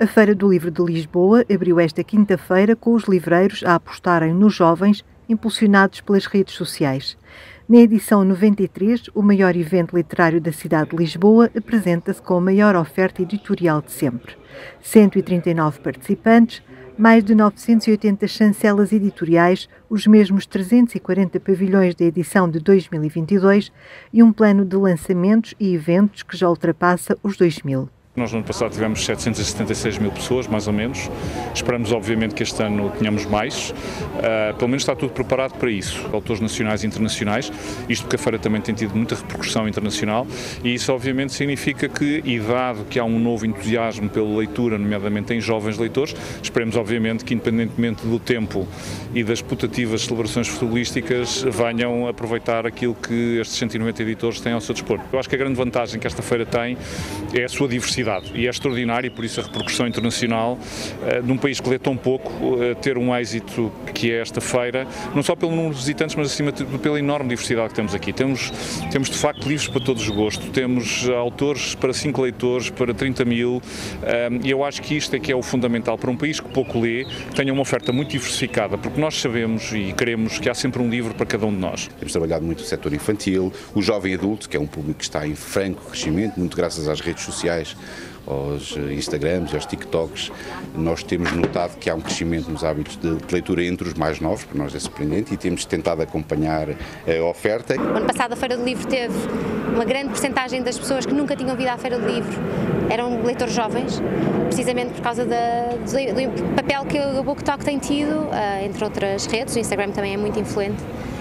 A Feira do Livro de Lisboa abriu esta quinta-feira com os livreiros a apostarem nos jovens, impulsionados pelas redes sociais. Na edição 93, o maior evento literário da cidade de Lisboa apresenta-se com a maior oferta editorial de sempre. 139 participantes, mais de 980 chancelas editoriais, os mesmos 340 pavilhões da edição de 2022 e um plano de lançamentos e eventos que já ultrapassa os 2.000. Nós no ano passado tivemos 776 mil pessoas, mais ou menos. Esperamos, obviamente, que este ano tenhamos mais. Pelo menos está tudo preparado para isso. Autores nacionais e internacionais, isto porque a feira também tem tido muita repercussão internacional e isso, obviamente, significa que, e dado que há um novo entusiasmo pela leitura, nomeadamente em jovens leitores, esperemos, obviamente, que, independentemente do tempo e das putativas celebrações futebolísticas, venham aproveitar aquilo que estes 190 editores têm ao seu dispor. Eu acho que a grande vantagem que esta feira tem é a sua diversidade. E é extraordinário, por isso a repercussão internacional num país que lê tão pouco, ter um êxito que é esta feira, não só pelo número de visitantes, mas acima de tudo pela enorme diversidade que temos aqui. Temos de facto livros para todos os gostos, temos autores para 5 leitores, para 30 mil, e eu acho que isto é que é o fundamental para um país que pouco lê, que tenha uma oferta muito diversificada, porque nós sabemos e queremos que há sempre um livro para cada um de nós. Temos trabalhado muito o setor infantil, o jovem adulto, que é um público que está em franco crescimento, muito graças às redes sociais, aos Instagrams e aos TikToks. Nós temos notado que há um crescimento nos hábitos de leitura entre os mais novos, para nós é surpreendente, e temos tentado acompanhar a oferta. O ano passado a Feira do Livro teve uma grande percentagem das pessoas que nunca tinham vindo à Feira do Livro, eram leitores jovens, precisamente por causa do papel que o BookTok tem tido, entre outras redes. O Instagram também é muito influente.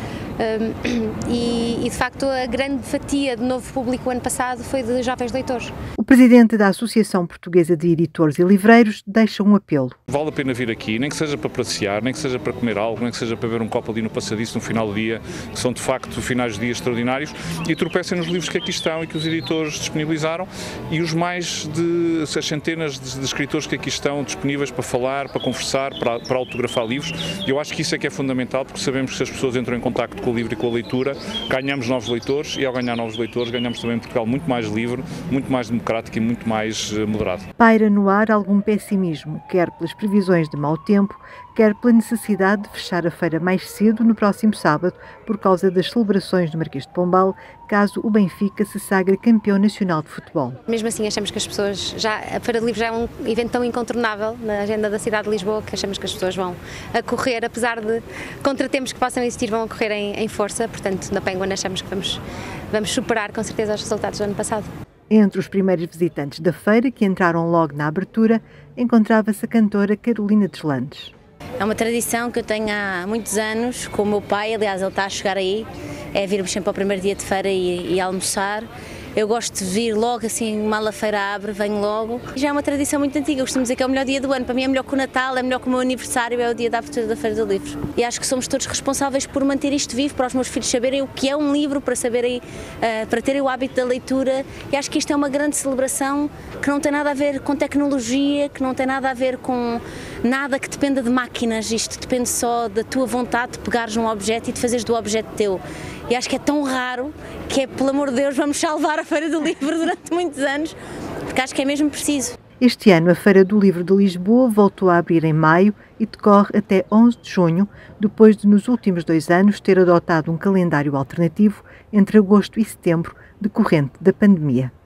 E de facto a grande fatia de novo público o ano passado foi de jovens leitores. O presidente da Associação Portuguesa de Editores e Livreiros deixa um apelo. Vale a pena vir aqui, nem que seja para passear, nem que seja para comer algo, nem que seja para beber um copo ali no passadiço no final do dia, que são de facto finais de dia extraordinários, e tropecem nos livros que aqui estão e que os editores disponibilizaram, e os mais de as centenas de escritores que aqui estão disponíveis para falar, para conversar, para autografar livros. Eu acho que isso é que é fundamental, porque sabemos que se as pessoas entram em contacto com o livro e com a leitura, ganhamos novos leitores, e ao ganhar novos leitores ganhamos também um Portugal muito mais livre, muito mais democrático e muito mais moderado. Paira no ar algum pessimismo, quer pelas previsões de mau tempo, quer pela necessidade de fechar a feira mais cedo no próximo sábado, por causa das celebrações do Marquês de Pombal, caso o Benfica se sagre campeão nacional de futebol. Mesmo assim achamos que as pessoas, a Feira do Livro já é um evento tão incontornável na agenda da cidade de Lisboa, que achamos que as pessoas vão a correr, apesar de contratempos que possam existir, vão a correr em força. Portanto, na Penguin achamos que vamos superar com certeza os resultados do ano passado. Entre os primeiros visitantes da feira, que entraram logo na abertura, encontrava-se a cantora Carolina Deslandes. É uma tradição que eu tenho há muitos anos com o meu pai, aliás ele está a chegar aí, é virmos sempre ao primeiro dia de feira e almoçar. Eu gosto de vir logo assim, mal a feira abre, venho logo. Já é uma tradição muito antiga, eu costumo dizer que é o melhor dia do ano. Para mim é melhor que o Natal, é melhor que o meu aniversário, é o dia da abertura da Feira do Livro. E acho que somos todos responsáveis por manter isto vivo, para os meus filhos saberem o que é um livro, para saberem, para terem o hábito da leitura. E acho que isto é uma grande celebração que não tem nada a ver com tecnologia, que não tem nada a ver com nada que dependa de máquinas. Isto depende só da tua vontade de pegares num objeto e de fazeres do objeto teu. E acho que é tão raro que é, pelo amor de Deus, vamos salvar a Feira do Livro durante muitos anos, porque acho que é mesmo preciso. Este ano a Feira do Livro de Lisboa voltou a abrir em maio e decorre até 11 de junho, depois de nos últimos 2 anos ter adotado um calendário alternativo entre agosto e setembro, decorrente da pandemia.